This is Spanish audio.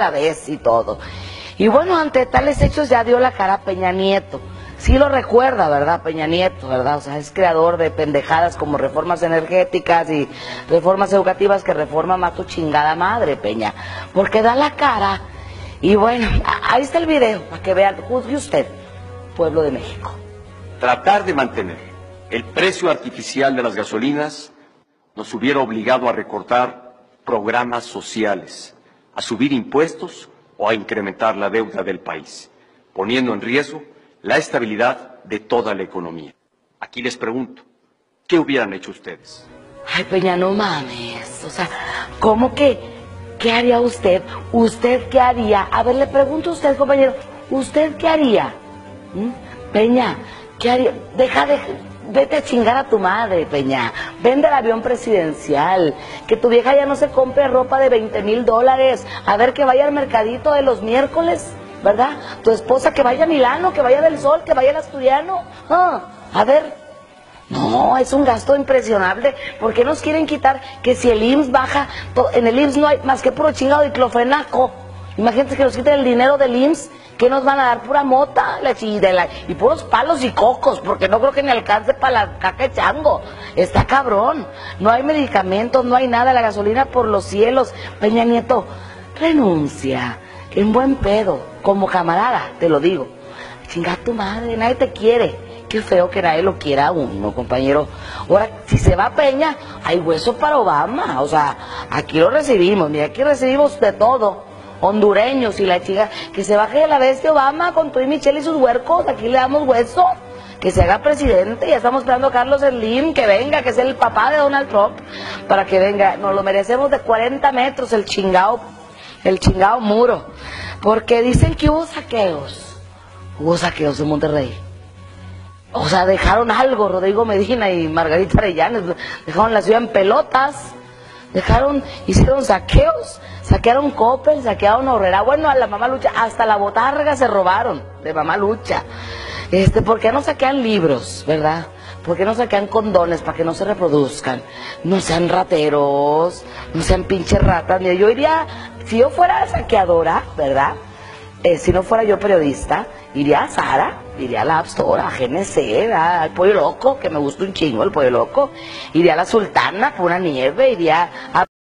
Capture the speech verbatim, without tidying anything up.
vez y todo. Y bueno, ante tales hechos ya dio la cara Peña Nieto. Sí lo recuerda, ¿verdad? Peña Nieto, ¿verdad? O sea, es creador de pendejadas como reformas energéticas y reformas educativas que reforma más tu chingada madre, Peña. Porque da la cara. Y bueno, ahí está el video, para que vean, juzgue usted, pueblo de México. Tratar de mantener el precio artificial de las gasolinas nos hubiera obligado a recortar programas sociales, a subir impuestos o a incrementar la deuda del país, poniendo en riesgo la estabilidad de toda la economía. Aquí les pregunto, ¿qué hubieran hecho ustedes? Ay, Peña, no mames. O sea, ¿cómo que qué haría usted? ¿Usted qué haría? A ver, le pregunto a usted, compañero, ¿usted qué haría? ¿Mm? Peña, ¿qué haría? Deja de... Vete a chingar a tu madre, Peña. Vende el avión presidencial. Que tu vieja ya no se compre ropa de veinte mil dólares. A ver, que vaya al mercadito de los miércoles, ¿verdad? Tu esposa que vaya a Milano, que vaya a Del Sol, que vaya al Asturiano. Ah, a ver. No, es un gasto impresionable. ¿Por qué nos quieren quitar que si el I M S S baja, en el I M S S no hay más que puro chingado diclofenaco? Imagínate que nos quiten el dinero del I M S S. ¿Qué nos van a dar? Pura mota la, y, de la, y puros palos y cocos, porque no creo que ni alcance para la caca de chango. Está cabrón. No hay medicamentos, no hay nada. La gasolina por los cielos. Peña Nieto, renuncia. En buen pedo. Como camarada, te lo digo. Chinga tu madre, nadie te quiere. Qué feo que nadie lo quiera a uno, compañero. Ahora, si se va Peña, hay hueso para Obama. O sea, aquí lo recibimos. Mira, aquí recibimos de todo. Hondureños y la chica, que se baje de la bestia Obama con tú y Michelle y sus huercos, aquí le damos hueso, que se haga presidente. Ya estamos esperando a Carlos Slim, que venga, que es el papá de Donald Trump, para que venga. Nos lo merecemos de cuarenta metros el chingao, el chingao muro, porque dicen que hubo saqueos, hubo saqueos en Monterrey. O sea, dejaron algo, Rodrigo Medina y Margarita Arellanes, dejaron la ciudad en pelotas, dejaron, hicieron saqueos, saquearon Coppel, saquearon Horrera, bueno, a la Mamá Lucha, hasta la botarga se robaron de Mamá Lucha. Este, ¿por qué no saquean libros, verdad? ¿Por qué no saquean condones para que no se reproduzcan? No sean rateros, no sean pinches ratas. Mira, yo iría, si yo fuera saqueadora, ¿verdad? Eh, si no fuera yo periodista, iría a Zara, iría a la App Store, a G N C, al Pollo Loco, que me gusta un chingo el Pollo Loco, iría a la Sultana por una nieve, iría a